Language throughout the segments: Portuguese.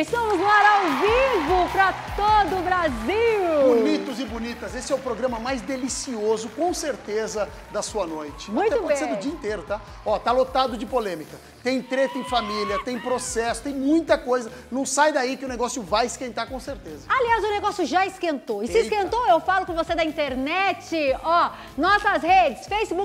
Estamos no ar ao vivo para todo o Brasil! Bonitos e bonitas, esse é o programa mais delicioso, com certeza, da sua noite. Muito Até pode ser bem. do dia inteiro, tá? Ó, tá lotado de polêmica. Tem treta em família, tem processo, tem muita coisa. Não sai daí que o negócio vai esquentar com certeza. Aliás, o negócio já esquentou. E se Eita. esquentou, eu falo com você da internet. Ó, nossas redes,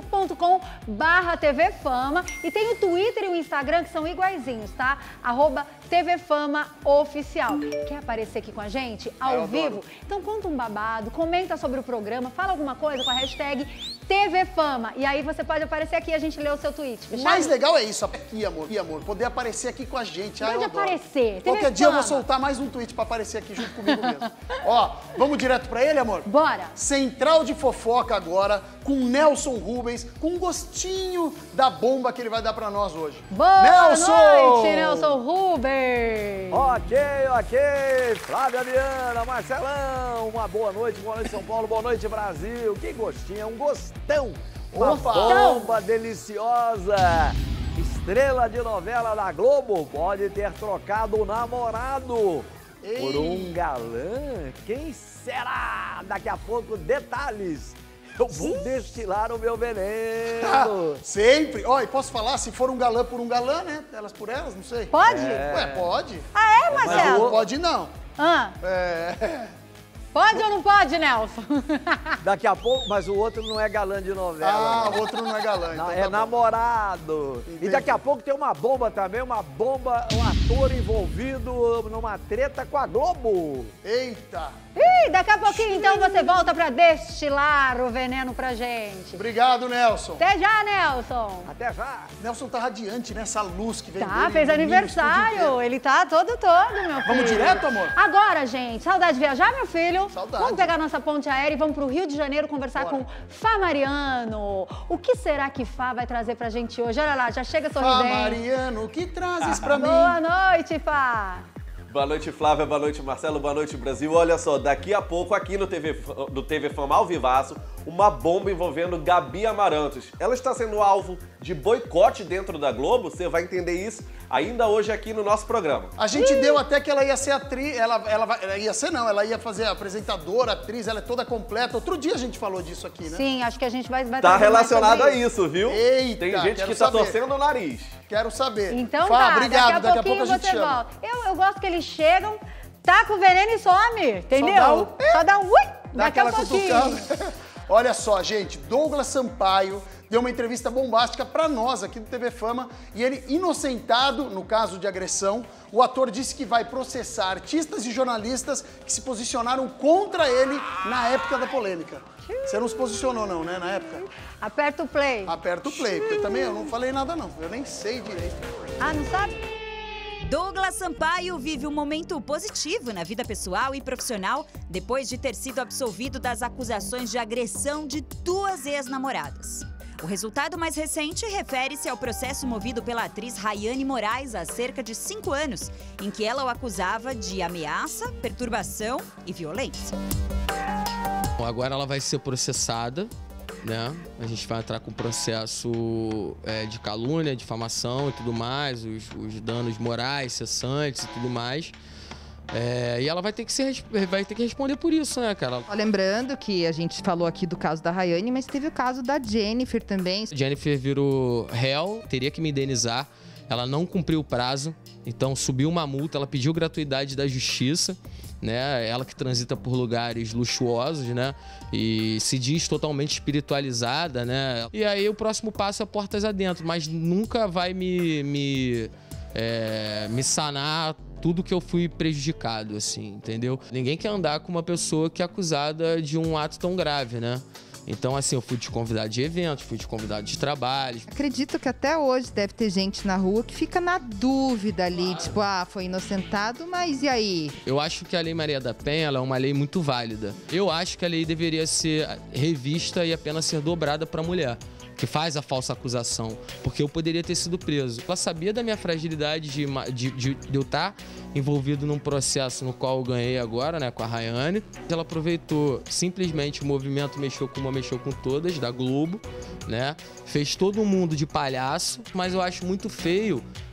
facebook.com/TV Fama. E tem o Twitter e o Instagram que são iguaizinhos, tá? @TV Fama Oficial. Quer aparecer aqui com a gente, ao vivo? Então conta um babado, comenta sobre o programa, fala alguma coisa com a hashtag TV Fama. E aí você pode aparecer aqui e a gente lê o seu tweet. O Fechado? mais legal é isso, aqui, amor, poder aparecer aqui com a gente. Pode eu adoro. aparecer, TV Qualquer dia eu vou Fama. soltar mais um tweet pra aparecer aqui junto comigo mesmo. Ó, vamos direto pra ele, amor? Bora! Central de fofoca agora, com Nelson Rubens, com um gostinho da bomba que ele vai dar pra nós hoje. Boa Nelson! noite, Nelson Rubens! Ok. Flávia Viana, Marcelão, uma boa noite São Paulo, boa noite Brasil. Que gostinho, é um gostão. Uma Gostão. bomba deliciosa. Estrela de novela da Globo pode ter trocado o namorado por um galã. Quem será? Daqui a pouco, detalhes. Eu vou destilar o meu veneno. Sempre. Ó, e posso falar, se for um galã por um galã, né? Elas por elas, não sei. Pode? Ué, pode. Ah, é, Mas Marcelo? não pode não. Ah, É... pode ou não pode, Nelson? Daqui a pouco, mas o outro não é galã de novela. Ah, né? o outro não é galã, então É tá bom. namorado. Entendi. E daqui a pouco tem uma bomba também, um ator envolvido numa treta com a Globo. Eita. Ih, daqui a pouquinho, então, você volta pra destilar o veneno pra gente. Obrigado, Nelson. Até já, Nelson! Até já. Nelson tá radiante, né? Essa luz que vem Tá, dele, fez ilumina o estúdio aniversário. inteiro. Ele tá todo, meu filho. Vamos direto, amor? Agora, gente, saudade de viajar, meu filho? Saudade. Vamos pegar nossa ponte aérea e vamos pro Rio de Janeiro conversar Bora. com Fá Mariano. O que será que Fá vai trazer pra gente hoje? Olha lá, já chega Fá sorridente. Mariano, o que trazes pra mim? Boa noite, Fá. Boa noite, Flávia. Boa noite, Marcelo. Boa noite, Brasil. Olha só, daqui a pouco aqui no TV Fama ao vivaço, uma bomba envolvendo Gabi Amarantos. Ela está sendo alvo de boicote dentro da Globo. Você vai entender isso ainda hoje aqui no nosso programa. A gente deu até que ela ia ser atriz, ela ia ser não, ela ia fazer apresentadora, atriz, ela é toda completa. Outro dia a gente falou disso aqui, né? Sim, acho que a gente vai Tá trazer mais relacionado sobre a isso, viu? Eita, Tem gente quero que tá saber. torcendo o nariz. Quero saber. Então Fá, tá, obrigado, daqui a pouquinho gente você chama. volta. Eu gosto que eles chegam, taca o veneno e some, entendeu? Só dá um- Ui, Dá daqui a aquela pouquinho. cutucada. Olha só, gente, Douglas Sampaio deu uma entrevista bombástica pra nós aqui do TV Fama e ele, inocentado no caso de agressão, o ator disse que vai processar artistas e jornalistas que se posicionaram contra ele na época da polêmica. Você não se posicionou não, né, na época? Aperta o play. Aperta o play, porque também eu não falei nada não, eu nem sei direito. Ah, não sabe? Douglas Sampaio vive um momento positivo na vida pessoal e profissional depois de ter sido absolvido das acusações de agressão de 2 ex-namoradas. O resultado mais recente refere-se ao processo movido pela atriz Rayane Moraes há cerca de 5 anos, em que ela o acusava de ameaça, perturbação e violência. Agora ela vai ser processada, né? A gente vai entrar com processo de calúnia, difamação e tudo mais, os danos morais, cessantes e tudo mais. E ela vai ter que responder por isso, né, cara? Lembrando que a gente falou aqui do caso da Rayane, mas teve o caso da Jennifer também. Jennifer virou réu, teria que me indenizar. Ela não cumpriu o prazo, então subiu uma multa, ela pediu gratuidade da justiça, né? Ela que transita por lugares luxuosos, né? E se diz totalmente espiritualizada, né? E aí o próximo passo é portas adentro, mas nunca vai me sanar tudo que eu fui prejudicado, assim, entendeu? Ninguém quer andar com uma pessoa que é acusada de um ato tão grave, né? Então, assim, eu fui de convidado de eventos, fui de convidado de trabalhos. Acredito que até hoje deve ter gente na rua que fica na dúvida ali, tipo, foi inocentado, mas e aí? Eu acho que a Lei Maria da Penha ela é uma lei muito válida. Eu acho que a lei deveria ser revista e a pena ser dobrada para a mulher que faz a falsa acusação, porque eu poderia ter sido preso. Ela sabia da minha fragilidade de eu estar envolvido num processo no qual eu ganhei agora, né, com a Rayane. Ela aproveitou simplesmente o movimento Mexeu com Uma, Mexeu com Todas, da Globo, né? Fez todo mundo de palhaço, mas eu acho muito feio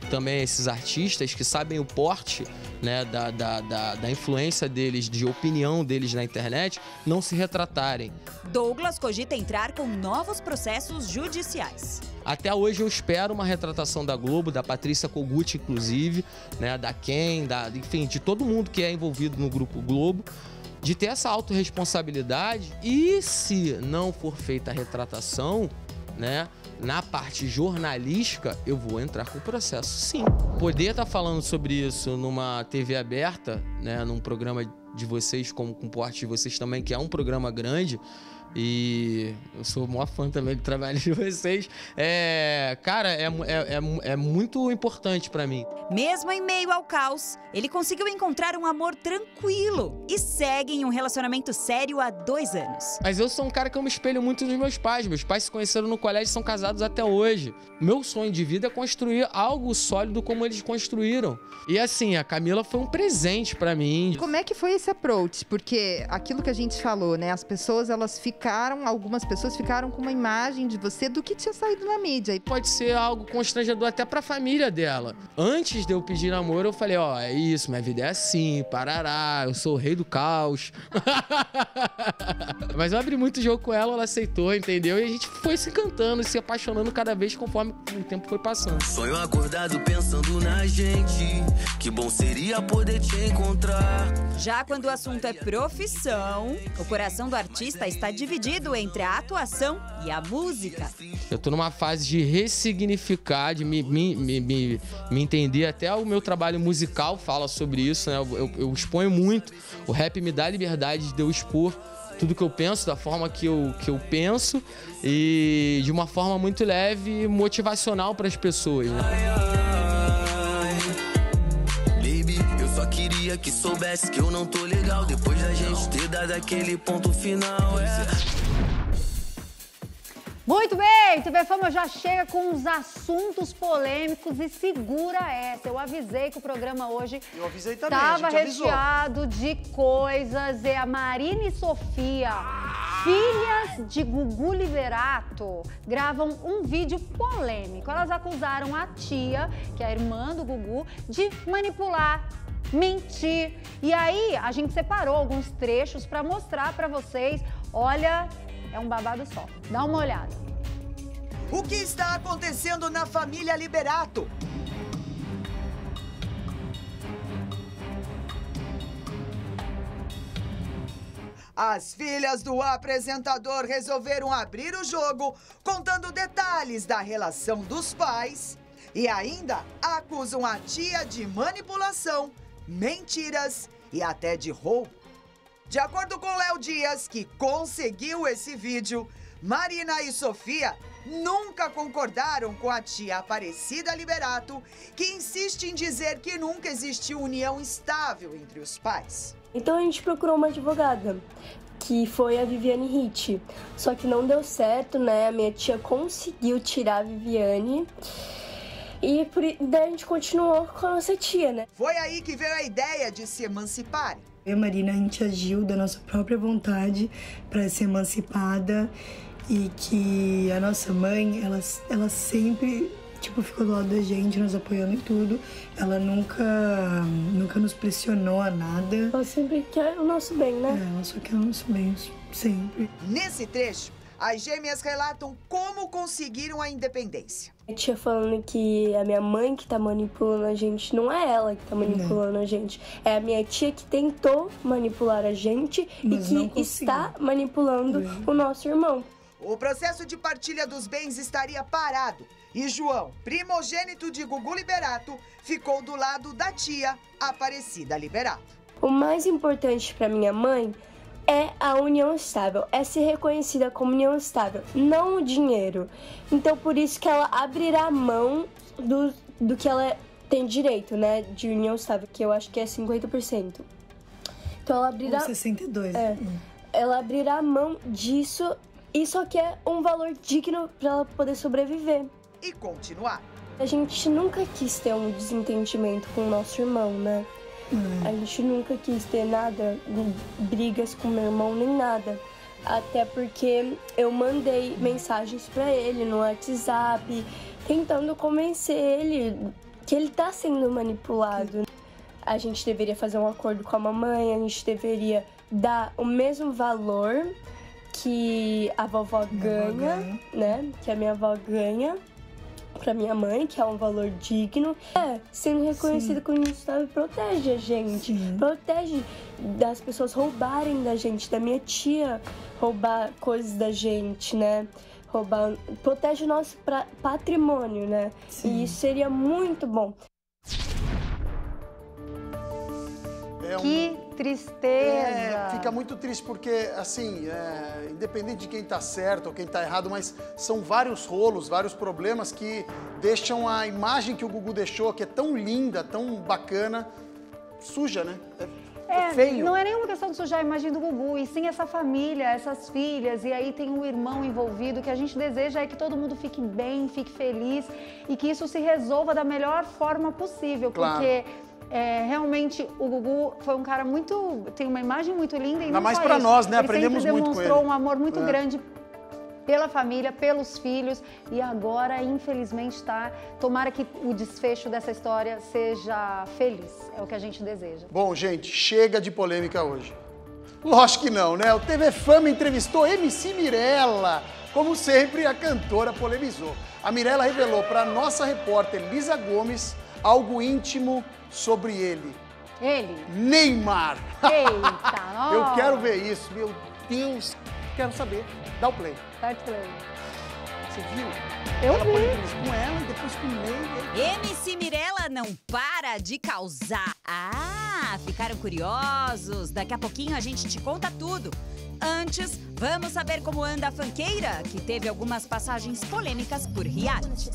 também esses artistas que sabem o porte, né, da influência deles, de opinião deles na internet, não se retratarem. Douglas cogita entrar com novos processos judiciais. Até hoje eu espero uma retratação da Globo, da Patrícia Kogut, inclusive, né, da Ken, enfim, de todo mundo que é envolvido no Grupo Globo, de ter essa autorresponsabilidade. E se não for feita a retratação, né, na parte jornalística, eu vou entrar com o processo, sim. Poder estar falando sobre isso numa TV aberta, né, num programa de vocês, como com o porte de vocês também, que é um programa grande, e eu sou o maior fã também do trabalho de vocês. Cara, é muito importante pra mim. Mesmo em meio ao caos, ele conseguiu encontrar um amor tranquilo e segue em um relacionamento sério há 2 anos. Mas eu sou um cara que eu me espelho muito nos meus pais. Meus pais se conheceram no colégio e são casados até hoje. Meu sonho de vida é construir algo sólido como eles construíram. E assim, a Camila foi um presente pra mim. Como é que foi esse approach? Porque aquilo que a gente falou, né? As pessoas, algumas pessoas ficaram com uma imagem de você do que tinha saído na mídia. Pode ser algo constrangedor até pra família dela. Antes de eu pedir namoro, eu falei, ó, é isso, minha vida é assim, parará, eu sou o rei do caos. Mas eu abri muito jogo com ela, ela aceitou, entendeu? E a gente foi se encantando, se apaixonando cada vez conforme o tempo foi passando. Sonho acordado pensando na gente, que bom seria poder te encontrar. Já quando o assunto é profissão, o coração do artista está dividido entre a atuação e a música. Eu tô numa fase de ressignificar, de me entender. Até o meu trabalho musical fala sobre isso, né? Eu exponho muito. O rap me dá a liberdade de eu expor tudo que eu penso, da forma que eu penso, e de uma forma muito leve e motivacional para as pessoas, né? Baby, eu só queria que soubesse que eu não tô legal depois da gente ter dado aquele ponto final. Muito bem, TV Fama já chega com os assuntos polêmicos e segura essa. Eu avisei que o programa hoje estava recheado de coisas. E a Marina e Sofia, filhas de Gugu Liberato, gravam um vídeo polêmico. Elas acusaram a tia, que é a irmã do Gugu, de manipular, mentir. E aí a gente separou alguns trechos para mostrar para vocês. Olha, é um babado só. Dá uma olhada. O que está acontecendo na família Liberato? As filhas do apresentador resolveram abrir o jogo, contando detalhes da relação dos pais e ainda acusam a tia de manipulação, mentiras e até de roubo. De acordo com Léo Dias, que conseguiu esse vídeo, Marina e Sofia nunca concordaram com a tia Aparecida Liberato, que insiste em dizer que nunca existiu união estável entre os pais. Então a gente procurou uma advogada, que foi a Viviane Hitch. Só que não deu certo, né? A minha tia conseguiu tirar a Viviane. E daí a gente continuou com a nossa tia, né? Foi aí que veio a ideia de se emanciparem. Eu e a Marina, a gente agiu da nossa própria vontade para ser emancipada, e que a nossa mãe, ela sempre, ficou do lado da gente, nos apoiando em tudo. Ela nunca nos pressionou a nada. Ela sempre quer o nosso bem, né? Ela só quer o nosso bem, sempre. Nesse trecho, as gêmeas relatam como conseguiram a independência. A tia falando que a minha mãe que tá manipulando a gente, não é ela que tá manipulando a gente. É a minha tia que tentou manipular a gente mas e que está manipulando o nosso irmão. O processo de partilha dos bens estaria parado e João, primogênito de Gugu Liberato, ficou do lado da tia Aparecida Liberato. O mais importante para minha mãe é a união estável, é ser reconhecida como união estável, não o dinheiro. Então por isso que ela abrirá mão do que ela tem direito, né, de união estável, que eu acho que é 50%. Então ela abrirá... 62%. Ela abrirá mão disso. Isso aqui é um valor digno para ela poder sobreviver. E continuar. A gente nunca quis ter um desentendimento com o nosso irmão, né? A gente nunca quis ter nada, brigas com meu irmão, nem nada. Até porque eu mandei mensagens para ele no WhatsApp, tentando convencer ele que ele tá sendo manipulado. A gente deveria fazer um acordo com a mamãe, a gente deveria dar o mesmo valor que a vovó ganha, né? Que a minha avó ganha pra minha mãe, que é um valor digno. Sendo reconhecido como União Estável protege a gente. Protege das pessoas roubarem da gente, da minha tia roubar coisas da gente, né? Protege o nosso patrimônio, né? E isso seria muito bom. Que tristeza! Fica muito triste porque, assim, independente de quem tá certo ou quem tá errado, mas são vários rolos, vários problemas que deixam a imagem que o Gugu deixou, que é tão linda, tão bacana, suja, né? É feio. Não é nenhuma questão de sujar a imagem do Gugu, e sim essa família, essas filhas, e aí tem um irmão envolvido. O que a gente deseja é que todo mundo fique bem, fique feliz e que isso se resolva da melhor forma possível, porque... realmente o Gugu foi um cara tem uma imagem muito linda e não mais só pra isso. nós, né? Ele Aprendemos sempre muito com ele. demonstrou um amor muito grande pela família, pelos filhos, e agora, infelizmente, tomara que o desfecho dessa história seja feliz. É o que a gente deseja. Bom, gente, chega de polêmica hoje. Lógico que não, né? O TV Fama entrevistou MC Mirella. Como sempre, a cantora polemizou. A Mirella revelou para nossa repórter Lisa Gomes algo íntimo sobre ele. Neymar. Eita, Eu quero ver isso, meu Deus. Quero saber. Dá o play. Dá play. Você viu? Eu ela vi. Com ela e depois com o Ney. MC Mirella não para de causar. Ficaram curiosos? Daqui a pouquinho a gente te conta tudo. Antes, vamos saber como anda a funkeira, que teve algumas passagens polêmicas por reality.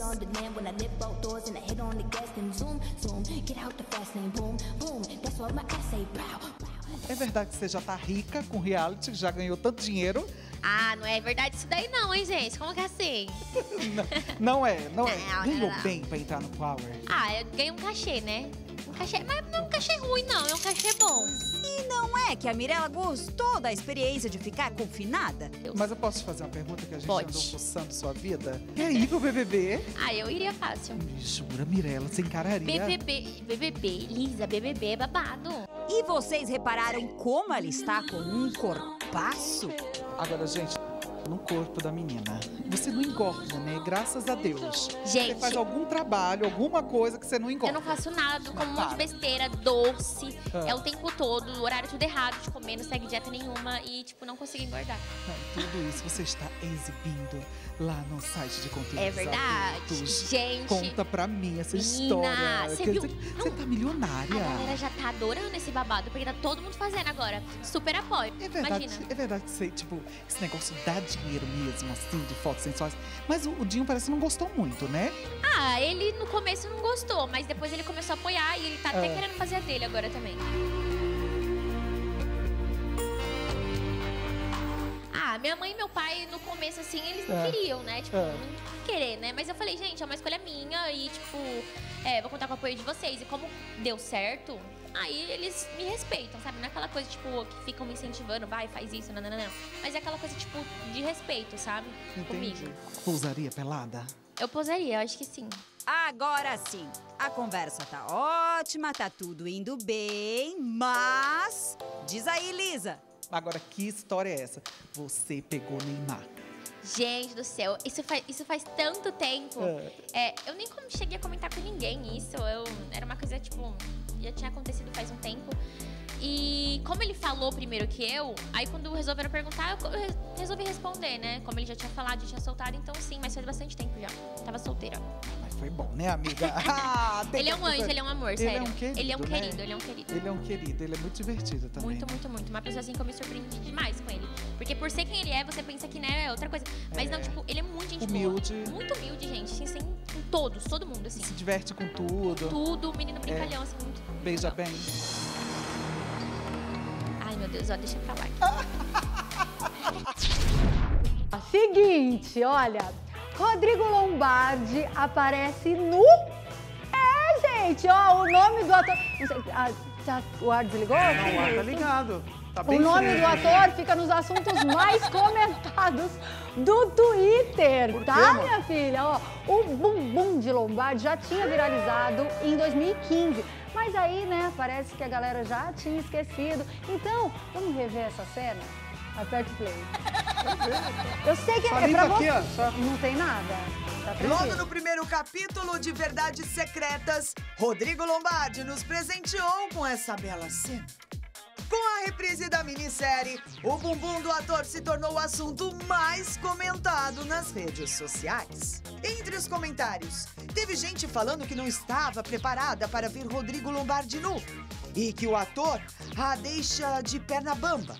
É verdade que você já tá rica com reality, já ganhou tanto dinheiro? Não é verdade isso daí não, hein, gente? Como que é assim? Não é. Ganhou bem pra entrar no Power? Eu ganhei um cachê, né? Um cachê, mas não é um cachê ruim, não. É um cachê bom. E não é que a Mirella gostou da experiência de ficar confinada? Mas eu posso te fazer uma pergunta que a gente Pode. andou fuçando sua vida? E aí, pro BBB? Eu iria fácil. Jura, Mirella, você encararia? BBB, Lisa, BBB é babado. E vocês repararam como ela está com um corpaço? Agora, gente, no corpo da menina, você não engorda, né? Graças a Deus. Gente, você faz algum trabalho, alguma coisa que você não engorda. Eu não faço nada, como um monte de besteira, doce. É o tempo todo, o horário tudo errado de comer, não segue dieta nenhuma e, não consigo engordar. Tudo isso você está exibindo lá no site de conteúdos É verdade, adultos. gente. Conta pra mim essa Menina, história. você viu? Você tá milionária. A galera já tá adorando esse babado, porque tá todo mundo fazendo agora. Super apoio. Imagina. É verdade que você, esse negócio dá dinheiro mesmo, assim, de fotos sensuais. Mas o Dinho parece que não gostou muito, né? Ele no começo não gostou, mas depois ele começou a apoiar e ele tá até querendo fazer a dele agora também. Minha mãe e meu pai, no começo, assim, eles não queriam, né? Não querer, né? Mas eu falei, gente, é uma escolha minha e, vou contar com o apoio de vocês. E como deu certo, aí eles me respeitam, sabe? Não é aquela coisa, que ficam me incentivando, vai, faz isso, não. Mas é aquela coisa, de respeito, sabe? Entendi. Comigo. Pousaria pelada? Eu pousaria, eu acho que sim. Agora sim, a conversa tá ótima, tá tudo indo bem, mas... Diz aí, Lisa. Agora, que história é essa? Você pegou Neymar. Gente do céu, isso faz tanto tempo. Eu nem cheguei a comentar com ninguém isso. Era uma coisa, já tinha acontecido faz um tempo. E como ele falou primeiro que aí quando resolveram perguntar, eu resolvi responder, né? Como ele já tinha falado, já tinha soltado, então sim, mas faz bastante tempo já. Tava solteira. Mas foi bom, né, amiga? Ele é um anjo, ele é um amor, sério. Ele é um querido, ele é um né? querido, ele é um querido. Ele é um querido, ele é muito divertido também. Muito, muito, muito. Uma pessoa assim que eu me surpreendi demais com ele. Porque por ser quem ele é, você pensa que, né, é outra coisa. Mas não, ele é muito gente humilde. boa. Muito humilde, gente. Assim, com todos, todo mundo, assim. Se diverte com tudo. Tudo, menino brincalhão, assim, muito. Beija bem. Ai, meu Deus, deixa pra lá. Seguinte, olha, Rodrigo Lombardi aparece no... gente, o nome do ator... o ar desligou? Não, o ar tá ligado. O nome do ator fica nos assuntos mais comentados do Twitter, tá, minha filha? Ó, o bumbum de Lombardi já tinha viralizado em 2015. Mas aí, né, parece que a galera já tinha esquecido. Então, vamos rever essa cena? Aperta o play. Eu sei que é pra você. Não tem nada. Tá Logo no primeiro capítulo de Verdades Secretas, Rodrigo Lombardi nos presenteou com essa bela cena. Com a reprise da minissérie, o bumbum do ator se tornou o assunto mais comentado nas redes sociais. Entre os comentários, teve gente falando que não estava preparada para ver Rodrigo Lombardi nu e que o ator a deixa de perna bamba.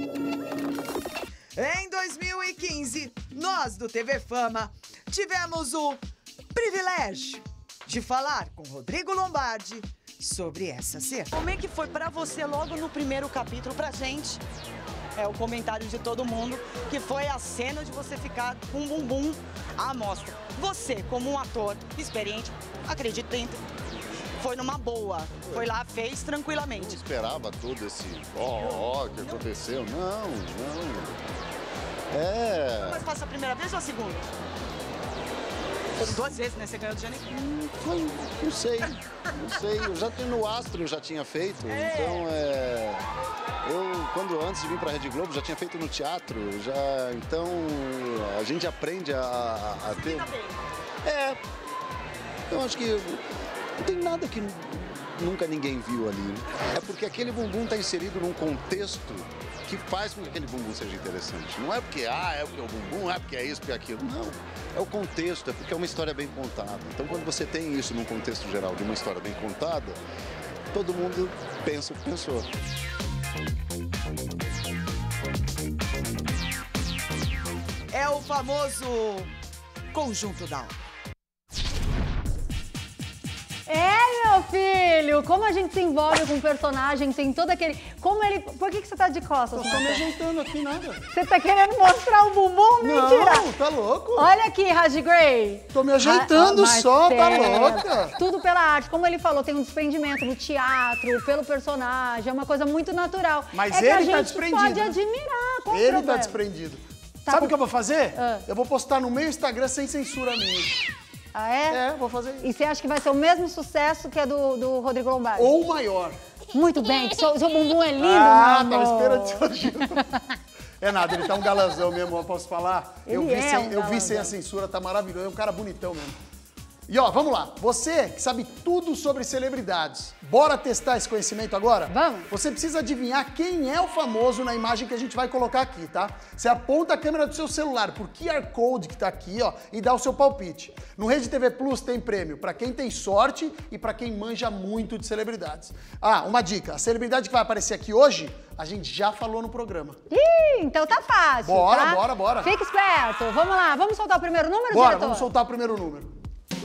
Em 2015, nós do TV Fama tivemos o privilégio de falar com Rodrigo Lombardi sobre essa cena. Como é que foi pra você logo no primeiro capítulo, pra gente? É o comentário de todo mundo, que foi a cena de você ficar com um bumbum à mostra. Você, como um ator experiente, acredito dentro, foi numa boa. Foi lá, fez tranquilamente. Eu não esperava todo esse que aconteceu. Não. Mas passa a primeira vez ou a segunda? Foram 2 vezes, né? Você ganhou de Janeiro? Não sei. Eu já no Astro eu já tinha feito. Então, eu, quando antes de vir pra Rede Globo, já tinha feito no teatro. Então, a gente aprende a ter... Eu acho que não tem nada que nunca ninguém viu ali. É porque aquele bumbum tá inserido num contexto que faz com que aquele bumbum seja interessante. Não é porque, é porque é o bumbum, é porque é isso, porque é aquilo. Não. É o contexto, é porque é uma história bem contada. Então, quando você tem isso num contexto geral de uma história bem contada, todo mundo pensa o que pensou. É o famoso conjunto da obra. Meu filho, como a gente se envolve com o personagem, tem todo aquele... Como ele... Por que você tá de costas? Eu tô me ajeitando aqui, nada. Você tá querendo mostrar o bumbum? Mentira! Não, tá louco? Olha aqui, Raj Gray. Tô me ajeitando só, tá louca? Tudo pela arte. Como ele falou, tem um desprendimento no teatro, pelo personagem, é uma coisa muito natural. Mas ele que a gente pode admirar. Qual ele tá desprendido. Sabe o que eu vou fazer? Eu vou postar no meu Instagram sem censura minha. Ah, é? Vou fazer isso. E você acha que vai ser o mesmo sucesso que é do Rodrigo Lombardi? Ou maior. Muito bem, que seu bumbum é lindo, tava esperando esse elogio. É nada, ele tá um galanzão mesmo, eu posso falar? Eu vi sem a censura, tá maravilhoso, é um cara bonitão mesmo. E ó, vamos lá, você que sabe tudo sobre celebridades, bora testar esse conhecimento agora? Vamos. Você precisa adivinhar quem é o famoso na imagem que a gente vai colocar aqui, tá? Você aponta a câmera do seu celular por QR Code que tá aqui, ó, e dá o seu palpite. No Rede TV Plus tem prêmio pra quem tem sorte e pra quem manja muito de celebridades. Uma dica, a celebridade que vai aparecer aqui hoje, a gente já falou no programa. Ih, então tá fácil, Bora. Fica esperto, vamos lá, vamos soltar o primeiro número, Bora, diretor? vamos soltar o primeiro número.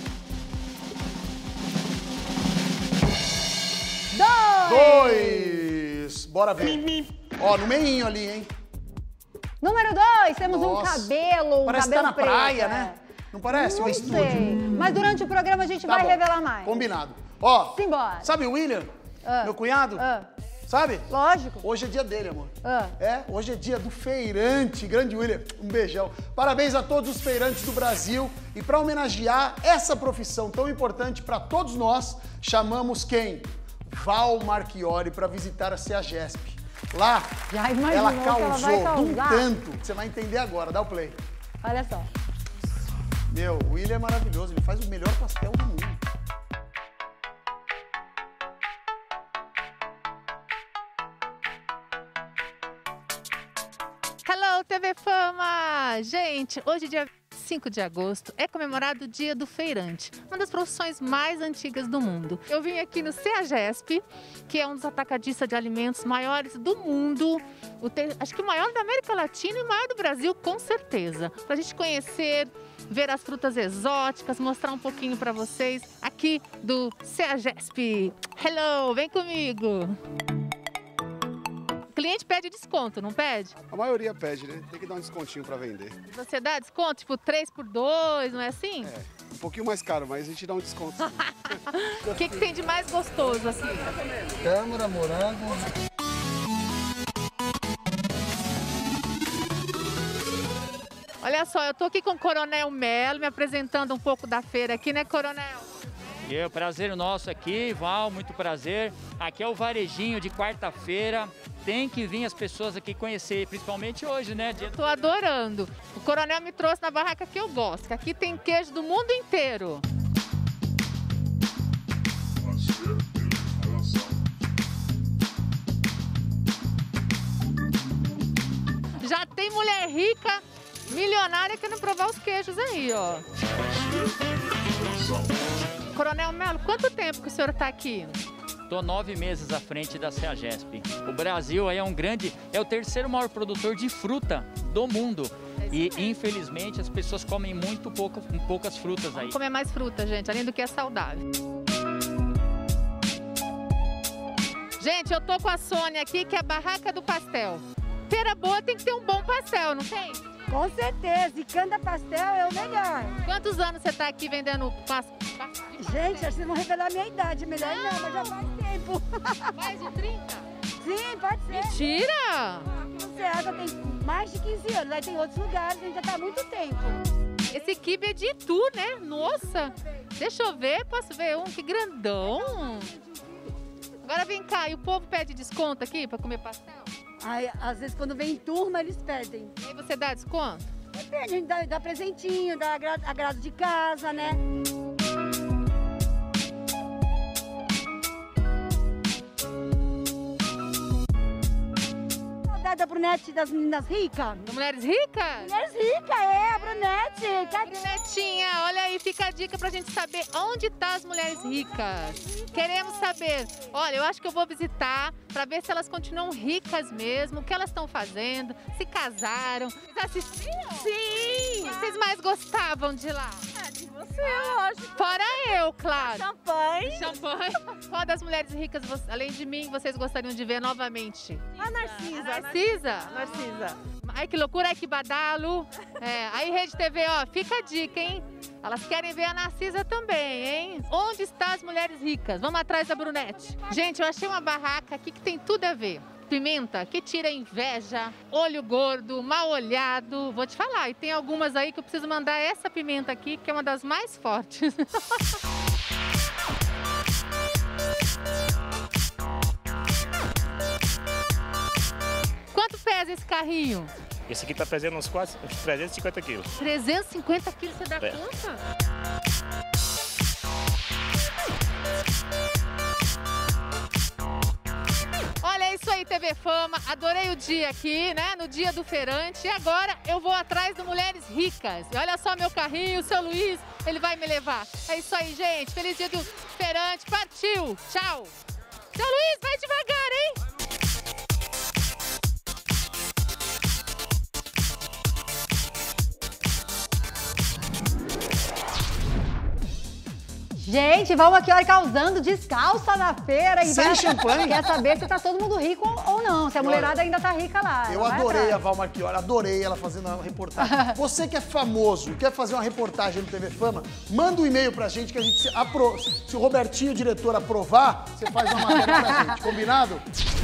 2. Bora ver. Ó, no meinho ali, hein? Número 2, temos um cabelo, parece cabelo que tá na preto, praia, né? Não parece? Não um estúdio. sei. Mas durante o programa a gente vai revelar mais. Combinado. Ó, simbora. Sabe o William? Meu cunhado? Sabe? Lógico. Hoje é dia dele, amor. Hoje é dia do feirante. Grande William, um beijão. Parabéns a todos os feirantes do Brasil. E para homenagear essa profissão tão importante para todos nós, chamamos quem? Val Marchiori para visitar a CEAGESP. Lá, ela causou de um tanto que você vai entender agora. Dá o play. Olha só. Meu, o William é maravilhoso. Ele faz o melhor pastel do mundo. Hello, TV Fama! Gente, hoje, dia 5 de agosto, é comemorado o Dia do Feirante, uma das profissões mais antigas do mundo. Eu vim aqui no CEAGESP, que é um dos atacadistas de alimentos maiores do mundo, acho que o maior da América Latina e o maior do Brasil, com certeza. Pra gente conhecer, ver as frutas exóticas, mostrar um pouquinho para vocês aqui do CEAGESP. Hello, vem comigo! O cliente pede desconto, não pede? A maioria pede, né? Tem que dar um descontinho para vender. Você dá desconto, tipo 3 por 2, não é assim? Um pouquinho mais caro, mas a gente dá um desconto. O que tem de mais gostoso assim? Tâmara, morango. Olha só, eu tô aqui com o Coronel Melo, me apresentando um pouco da feira aqui, né, Coronel? E é um prazer nosso aqui, Val, muito prazer. Aqui é o varejinho de quarta-feira. Tem que vir as pessoas aqui conhecer, principalmente hoje, né? Tô adorando. O Coronel me trouxe na barraca que eu gosto, que aqui tem queijo do mundo inteiro. Já tem mulher rica, milionária, querendo provar os queijos aí, ó. Coronel Melo, quanto tempo que o senhor está aqui? Estou 9 meses à frente da CEAGESP. O Brasil aí é o terceiro maior produtor de fruta do mundo. E, infelizmente, as pessoas comem muito poucas frutas aí. Vamos comer mais fruta, gente, além do que é saudável. Gente, eu tô com a Sônia aqui, que é a Barraca do Pastel. Feira boa tem que ter um bom pastel, não tem? Com certeza, e cada pastel é o melhor. Quantos anos você está aqui vendendo pastel? Gente, acho que vocês vão revelar a minha idade, melhor não, mas já faz tempo. Mais de 30? Sim, pode ser. Mentira! Aqui no Ceasa tem mais de 15 anos, aí tem outros lugares, a gente já está há muito tempo. Esse quibe é de Itu, né? Nossa! Deixa eu ver, posso ver um? Que grandão! Agora vem cá, e o povo pede desconto aqui para comer pastel? Aí, às vezes, quando vem em turma, eles pedem. E aí você dá desconto? Depende, a gente dá presentinho, dá agrado de casa, né? Saudade da Brunete das meninas ricas. Das mulheres ricas? Mulheres ricas, é, a Brunete. Brunetinha, olha aí, fica a dica pra gente saber onde tá as mulheres ricas. Queremos saber. Olha, eu acho que eu vou visitar pra ver se elas continuam ricas mesmo, o que elas estão fazendo, se casaram. Vocês assistiram? Sim! Vocês mais gostavam de lá? De você, lógico. Fora eu, claro. Champanhe. Champanhe. Qual das mulheres ricas, além de mim, vocês gostariam de ver novamente? A Narcisa. Narcisa? Narcisa. Ai, que loucura, ai, que badalo. É, aí, Rede TV, ó, fica a dica, hein? Elas querem ver a Narcisa também, hein? Onde estão as mulheres ricas? Vamos atrás da Brunete. Gente, eu achei uma barraca aqui que tem tudo a ver. Pimenta que tira inveja, olho gordo, mal olhado. Vou te falar, e tem algumas aí que eu preciso mandar essa pimenta aqui, que é uma das mais fortes. Quanto pesa esse carrinho? Esse aqui tá pesando uns quase 350 quilos. 350 quilos, você dá conta? Olha, é isso aí, TV Fama. Adorei o dia aqui, né? No dia do feirante. E agora eu vou atrás de mulheres ricas. E olha só meu carrinho, o seu Luiz, ele vai me levar. É isso aí, gente. Feliz dia do feirante. Partiu. Tchau. Seu Luiz, vai devagar, hein? Gente, vamos aqui, olha, causando descalça na feira. E sem champanhe. Quer saber se tá todo mundo rico ou não, se a mulherada ainda tá rica lá. Eu adorei a Val Marchiori, adorei ela fazendo a reportagem. Você que é famoso e quer fazer uma reportagem no TV Fama, manda um e-mail pra gente que a gente, se o Robertinho, o diretor, aprovar, você faz uma matéria pra gente, combinado?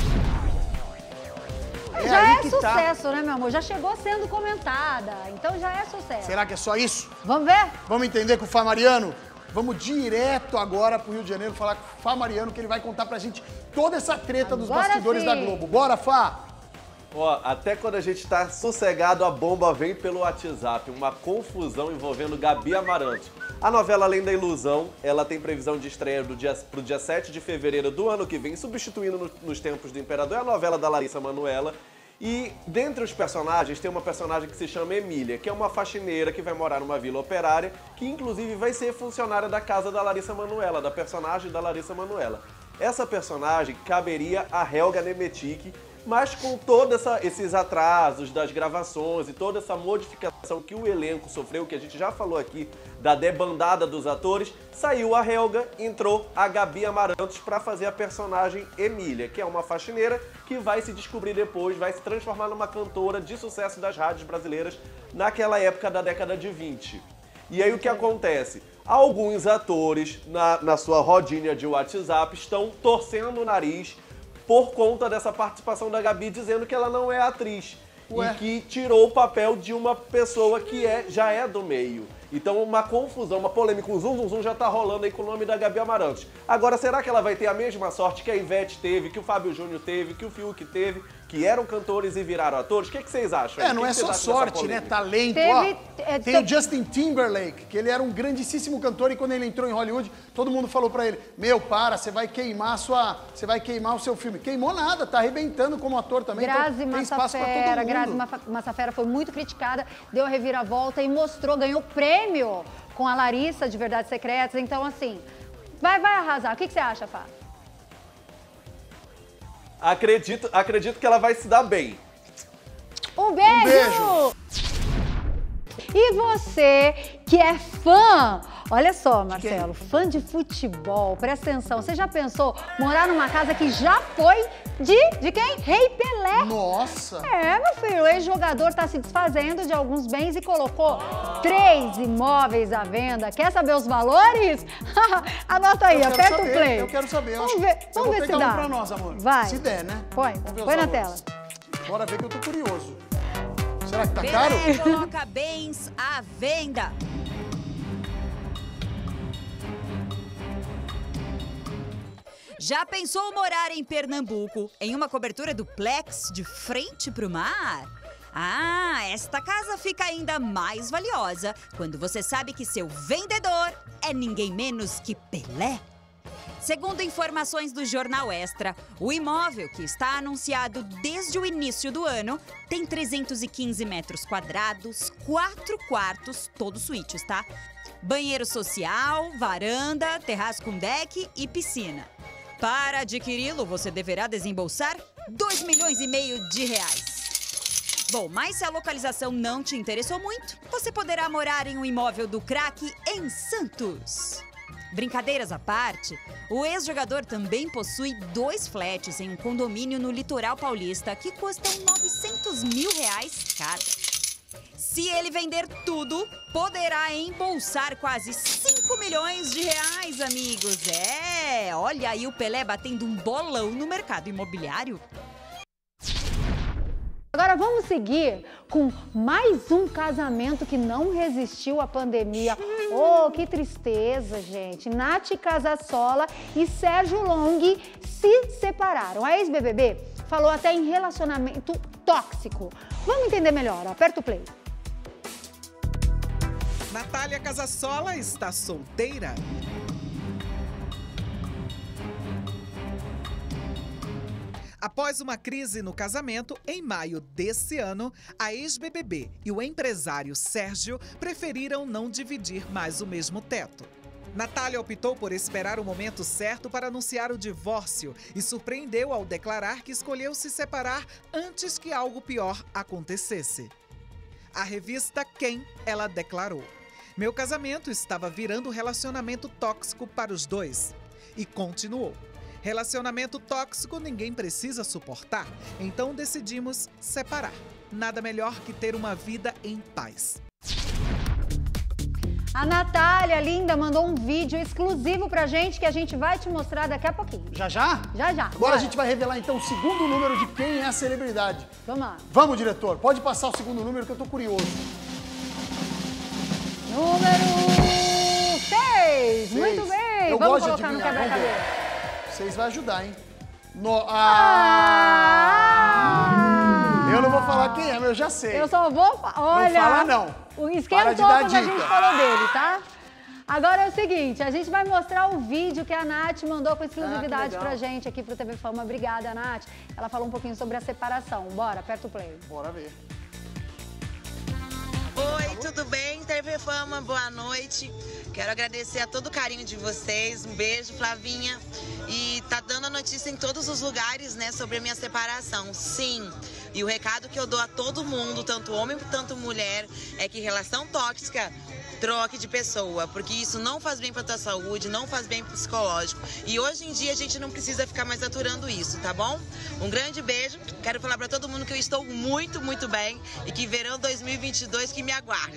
Já é sucesso, né, meu amor? Já chegou sendo comentada, então já é sucesso. Será que é só isso? Vamos ver? Vamos entender com o Fá Mariano? Vamos direto agora pro Rio de Janeiro falar com o Fá Mariano, que ele vai contar pra gente toda essa treta dos bastidores da Globo. Bora, Fá! Ó, até quando a gente tá sossegado, a bomba vem pelo WhatsApp. Uma confusão envolvendo Gabi Amarantos. A novela Além da Ilusão, ela tem previsão de estreia pro dia 7 de fevereiro do ano que vem, substituindo Nos Tempos do Imperador. É a novela da Larissa Manoela. E dentre os personagens, tem uma personagem que se chama Emília, que é uma faxineira que vai morar numa vila operária, que inclusive vai ser funcionária da casa da Larissa Manoela, da personagem da Larissa Manoela. Essa personagem caberia a Helga Nemetic, mas com todos esses atrasos das gravações e toda essa modificação que o elenco sofreu, que a gente já falou aqui, da debandada dos atores, saiu a Helga, entrou a Gabi Amarantos para fazer a personagem Emília, que é uma faxineira que vai se descobrir depois, vai se transformar numa cantora de sucesso das rádios brasileiras naquela época da década de 20. E aí o que acontece? Alguns atores, na sua rodinha de WhatsApp, estão torcendo o nariz por conta dessa participação da Gabi, dizendo que ela não é atriz. e que tirou o papel de uma pessoa que já é do meio. Então uma confusão, uma polêmica, um zum já tá rolando aí com o nome da Gabi Amarantos. Agora, será que ela vai ter a mesma sorte que a Ivete teve, que o Fábio Júnior teve, que o Fiuk teve, que eram cantores e viraram atores? O que vocês acham? Não é só sorte, né? Talento. Tem o Justin Timberlake, que ele era um grandíssimo cantor e quando ele entrou em Hollywood, todo mundo falou pra ele, você vai queimar o seu filme. Queimou nada, tá arrebentando como ator também. Grazi Massafera, Grazi Massafera foi muito criticada, deu a reviravolta e mostrou, ganhou prêmio com a Larissa de Verdades Secretas. Então, assim, vai arrasar. O que você acha, Fá? Acredito que ela vai se dar bem. Um beijo! E você que é fã, olha só, Marcelo, fã de futebol, presta atenção, você já pensou morar numa casa que já foi de quem? Rei Pelé. Nossa! Meu filho, o ex-jogador está se desfazendo de alguns bens e colocou 3 imóveis à venda. Quer saber os valores? Anota aí, aperta o play. Eu quero saber. Vamos ver se dá. Pra nós, amor. Vai. Se der, né? Põe na tela. Bora ver que eu tô curioso. Será que tá caro? Pelé coloca bens à venda. Já pensou morar em Pernambuco, em uma cobertura duplex de frente para o mar? Esta casa fica ainda mais valiosa quando você sabe que seu vendedor é ninguém menos que Pelé. Segundo informações do Jornal Extra, o imóvel, que está anunciado desde o início do ano, tem 315 metros quadrados, 4 quartos, todos suítes, tá? Banheiro social, varanda, terraço com deck e piscina. Para adquiri-lo, você deverá desembolsar R$2,5 milhões. Bom, mas se a localização não te interessou muito, você poderá morar em um imóvel do craque em Santos. Brincadeiras à parte, o ex-jogador também possui 2 flats em um condomínio no litoral paulista que custam R$900 mil cada. Se ele vender tudo, poderá embolsar quase R$5 milhões, amigos. Olha aí o Pelé batendo um bolão no mercado imobiliário. Agora vamos seguir com mais um casamento que não resistiu à pandemia. Oh, que tristeza, gente. Nath Casassola e Sérgio Long se separaram. A ex-BBB falou até em relacionamento tóxico. Vamos entender melhor, aperta o play. Natália Casassola está solteira. Após uma crise no casamento, em maio desse ano, a ex-BBB e o empresário Sérgio preferiram não dividir mais o mesmo teto. Natália optou por esperar o momento certo para anunciar o divórcio e surpreendeu ao declarar que escolheu se separar antes que algo pior acontecesse. À revista Quem, ela declarou: "Meu casamento estava virando relacionamento tóxico para os dois." E continuou: "Relacionamento tóxico ninguém precisa suportar, então decidimos separar. Nada melhor que ter uma vida em paz." A Natália, linda, mandou um vídeo exclusivo pra gente que a gente vai te mostrar daqui a pouquinho. Já? Já. Agora a gente vai revelar então o segundo número de quem é a celebridade. Vamos lá. Vamos, diretor. Pode passar o segundo número que eu tô curioso. Número 6. Muito bem. Eu Vamos gosto de colocar no adivinhar. quebra-cabeça. Vocês vão ajudar, hein? Eu não vou falar quem é, mas eu já sei. Eu só vou... Olha... Não fala não. Esquentou quando a gente falou dele, tá? Agora é o seguinte, a gente vai mostrar o vídeo que a Nath mandou com exclusividade pra gente aqui pro TV Fama. Obrigada, Nath. Ela falou um pouquinho sobre a separação. Bora, aperta o play. Bora ver. Oi, tudo bem? TV Fama, boa noite. Quero agradecer a todo o carinho de vocês. Um beijo, Flavinha. E tá dando a notícia em todos os lugares, né, sobre a minha separação. Sim. E o recado que eu dou a todo mundo, tanto homem quanto mulher, é que relação tóxica, troque de pessoa, porque isso não faz bem pra tua saúde, não faz bem pro psicológico. E hoje em dia a gente não precisa ficar mais aturando isso, tá bom? Um grande beijo. Quero falar pra todo mundo que eu estou muito, muito bem e que verão 2022 que me aguarde.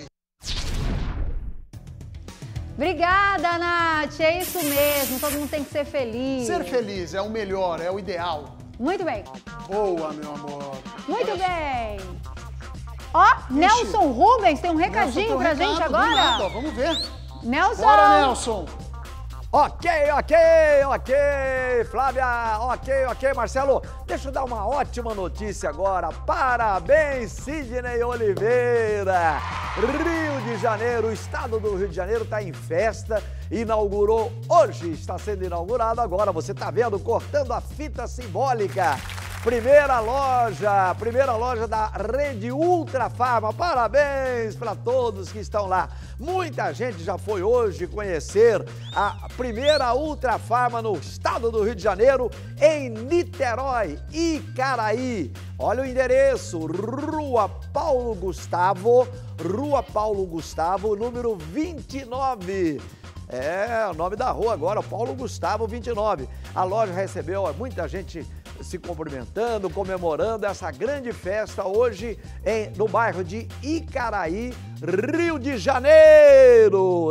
Obrigada, Nath. É isso mesmo. Todo mundo tem que ser feliz. Ser feliz é o melhor, é o ideal. Muito bem. Boa, meu amor. Muito bem. Ó, Nelson Rubens tem um recadinho pra gente agora. Nada, vamos ver. Nelson! Bora, Nelson! Ok, Flávia, ok, Marcelo. Deixa eu dar uma ótima notícia agora. Parabéns, Sidney Oliveira. Rio de Janeiro, o estado do Rio de Janeiro está em festa. Inaugurou hoje, está sendo inaugurado agora. Você está vendo, cortando a fita simbólica. Primeira loja da rede Ultra Farma. Parabéns para todos que estão lá. Muita gente já foi hoje conhecer a primeira Ultra Farma no estado do Rio de Janeiro, em Niterói, Icaraí. Olha o endereço, Rua Paulo Gustavo, número 29. É o nome da rua agora, Paulo Gustavo 29. A loja recebeu muita gente se cumprimentando, comemorando essa grande festa hoje no bairro de Icaraí, Rio de Janeiro,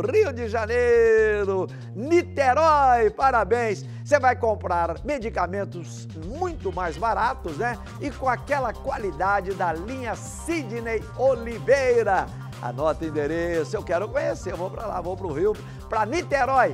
Niterói, parabéns. Você vai comprar medicamentos muito mais baratos, né? E com aquela qualidade da linha Sidney Oliveira. Anota o endereço, eu quero conhecer, eu vou para lá, vou para o Rio, para Niterói.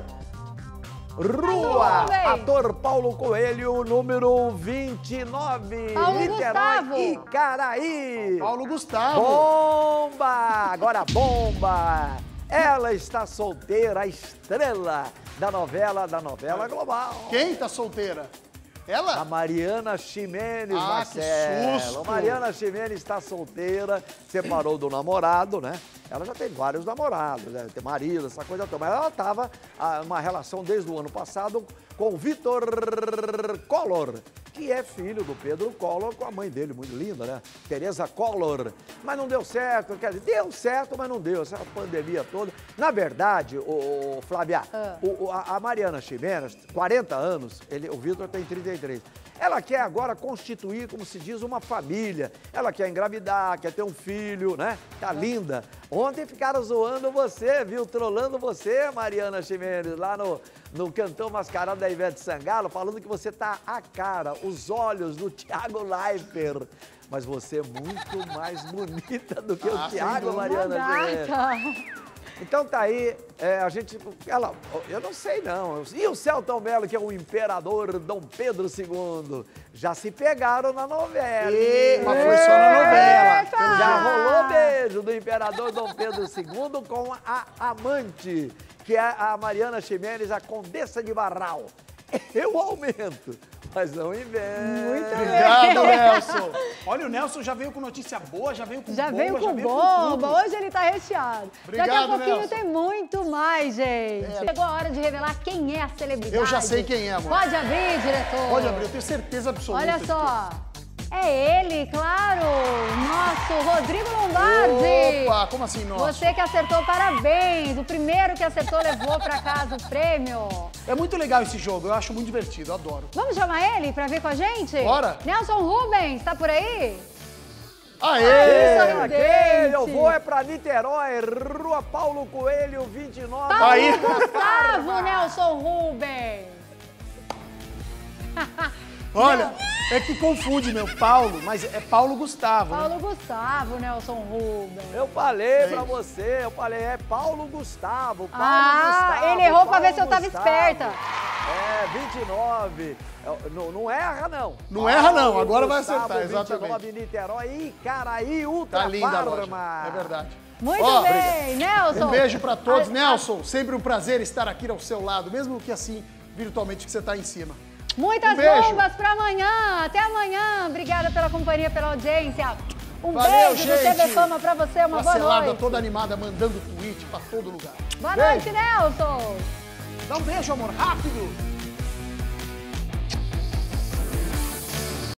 Rua Ator Paulo Coelho, número 29, Paulo Niterói, Gustavo. Icaraí. Paulo Gustavo. Bomba! Agora bomba! Ela está solteira, a estrela da novela global. Quem está solteira? Ela? A Mariana Ximenes, Ah, Marcelo. que susto. Mariana Ximenes está solteira, separou do namorado, né? Ela já tem vários namorados, né? Tem marido, essa coisa toda. Mas ela estava numa relação desde o ano passado com o Vitor Collor, que é filho do Pedro Collor com a mãe dele, muito linda, né? Tereza Collor. Mas não deu certo, quer dizer, deu certo, mas não deu, essa pandemia toda. Na verdade, Flávia, a Mariana Ximenes, 40 anos, o Vitor tem 33. Ela quer agora constituir, como se diz, uma família. Ela quer engravidar, quer ter um filho, né? Tá linda. Ontem ficaram zoando você, viu? Trolando você, Mariana Ximenes, lá no Cantão Mascarado da Ivete Sangalo, falando que você tá a cara, os olhos do Thiago Leifert. Mas você é muito mais bonita do que o Thiago, Mariana Ximenes. Então tá aí, eu não sei não. E o Celton Mello, que é o imperador Dom Pedro II, já se pegaram na novela. Mas foi só na novela. Já rolou beijo do imperador Dom Pedro II com a amante, que é a Mariana Ximenes, a Condessa de Barral. Eu aumento, mas não invento. Muito Obrigado, Nelson. Olha, o Nelson já veio com notícia boa, já veio com Já bomba, veio com bomba, hoje ele tá recheado. Obrigado, Daqui a pouquinho Nelson. tem muito mais, gente. Chegou a hora de revelar quem é a celebridade. Eu já sei quem é, amor. Pode abrir, diretor. Pode abrir, eu tenho certeza absoluta. Olha só. É ele, claro, nosso Rodrigo Lombardi. Opa, como assim, nosso? Você que acertou, parabéns. O primeiro que acertou levou pra casa o prêmio. É muito legal esse jogo, eu acho muito divertido, eu adoro. Vamos chamar ele pra vir com a gente? Bora. Nelson Rubens, tá por aí? Aê! Eu vou pra Niterói, Rua Paulo Coelho, 29. Paulo Gustavo, Nelson Rubens. Olha, é que confunde, meu, Paulo, mas é Paulo Gustavo, Paulo Gustavo, Nelson Rubens. Eu falei pra você, é Paulo Gustavo. Ele errou pra ver se eu tava esperta. É, 29. Não erra, não. Não erra, não. Agora vai Gustavo, acertar, exatamente. 29, Niterói, Icaraí, Ultra Tá linda a Farma. loja, é verdade. Muito bem, Nelson. Um beijo pra todos. Nelson, sempre um prazer estar aqui ao seu lado, mesmo que assim, virtualmente, que você tá em cima. Muitas beijo. bombas pra amanhã. Até amanhã. Obrigada pela companhia, pela audiência. Um Valeu, beijo gente. do TV Fama pra você. Uma boa Marcelada noite. toda animada, mandando tweet pra todo lugar. Boa Beijo. noite, Nelson. Dá um beijo, amor, rápido.